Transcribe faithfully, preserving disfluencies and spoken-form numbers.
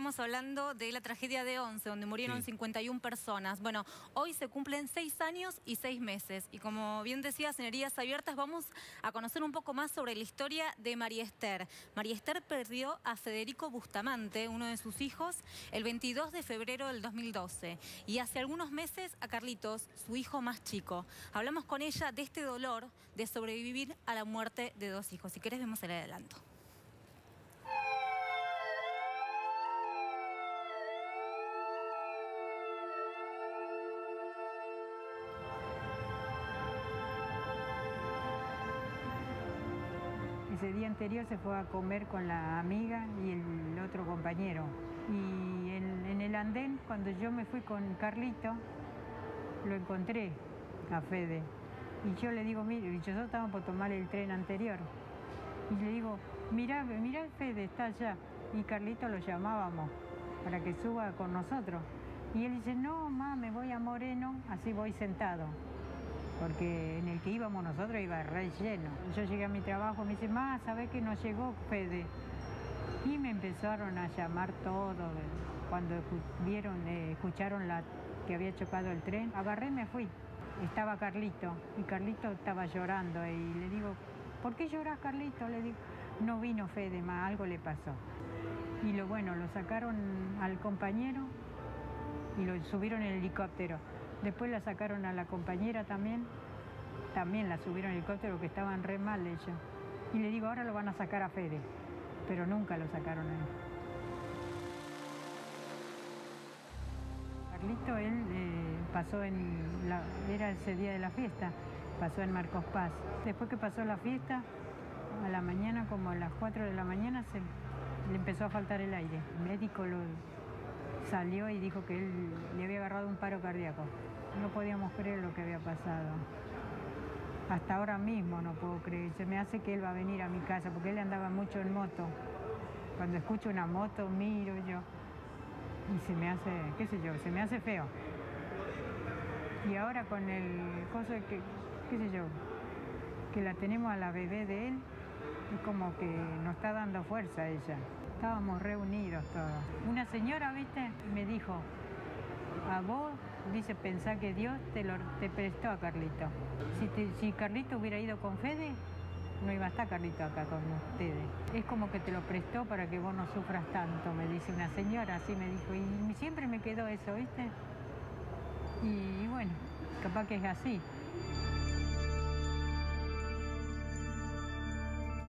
estamos hablando de la tragedia de Once, donde murieron Sí. cincuenta y una personas. Bueno, hoy se cumplen seis años y seis meses. Y como bien decías, en Heridas Abiertas vamos a conocer un poco más sobre la historia de María Esther. María Esther perdió a Federico Bustamante, uno de sus hijos, el veintidós de febrero del dos mil doce. Y hace algunos meses a Carlitos, su hijo más chico. Hablamos con ella de este dolor de sobrevivir a la muerte de dos hijos. Si querés, vemos el adelanto. Ese día anterior se fue a comer con la amiga y el otro compañero. Y en, en el andén, cuando yo me fui con Carlito, lo encontré a Fede. Y yo le digo, mire, nosotros estábamos por tomar el tren anterior. Y le digo, mirá, mirá, Fede, está allá. Y Carlito lo llamábamos para que suba con nosotros. Y él dice, no, ma, me voy a Moreno, así voy sentado. Porque en el que íbamos nosotros iba re lleno. Yo llegué a mi trabajo, me dice, ma, ¿sabés que no llegó Fede? Y me empezaron a llamar todos. Cuando vieron, eh, escucharon la, que había chocado el tren, agarré y me fui. Estaba Carlito, y Carlito estaba llorando. Y le digo, ¿por qué lloras, Carlito? Le digo, no vino Fede, ma, algo le pasó. Y lo bueno, lo sacaron al compañero y lo subieron en el helicóptero. Después la sacaron a la compañera también, también la subieron en el helicóptero, que estaban re mal ellos. Y le digo, ahora lo van a sacar a Fede, pero nunca lo sacaron a él. Carlito, él eh, pasó en, la, era ese día de la fiesta, pasó en Marcos Paz. Después que pasó la fiesta, a la mañana, como a las cuatro de la mañana, se, le empezó a faltar el aire. El médico lo salió y dijo que él le había agarrado un paro cardíaco. No podíamos creer lo que había pasado. Hasta ahora mismo no puedo creer. Se me hace que él va a venir a mi casa, porque él andaba mucho en moto. Cuando escucho una moto, miro yo. Y se me hace, qué sé yo, se me hace feo. Y ahora con el coso de que, qué sé yo, que la tenemos a la bebé de él, es como que nos está dando fuerza ella. Estábamos reunidos todos. Una señora, viste, me dijo, a vos, dice, pensá que Dios te, lo, te prestó a Carlito. Si, te, si Carlito hubiera ido con Fede, no iba a estar Carlito acá con ustedes. Es como que te lo prestó para que vos no sufras tanto, me dice una señora, así me dijo. Y siempre me quedó eso, viste. Y bueno, capaz que es así.